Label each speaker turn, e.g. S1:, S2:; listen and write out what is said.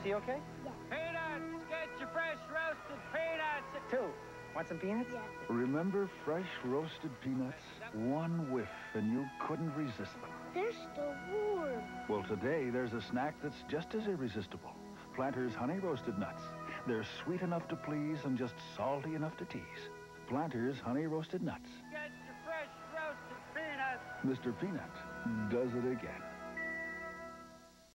S1: he okay?
S2: Yeah.
S3: Peanuts! Get your fresh roasted peanuts!
S1: 2. Want some peanuts?
S2: Yes.
S4: Remember fresh roasted peanuts? One whiff and you couldn't resist them.
S2: They're still warm.
S4: Well, today there's a snack that's just as irresistible. Planters Honey Roasted Nuts. They're sweet enough to please and just salty enough to tease. Planters Honey Roasted Nuts.
S3: Get your fresh roasted peanuts!
S4: Mr. Peanut does it again.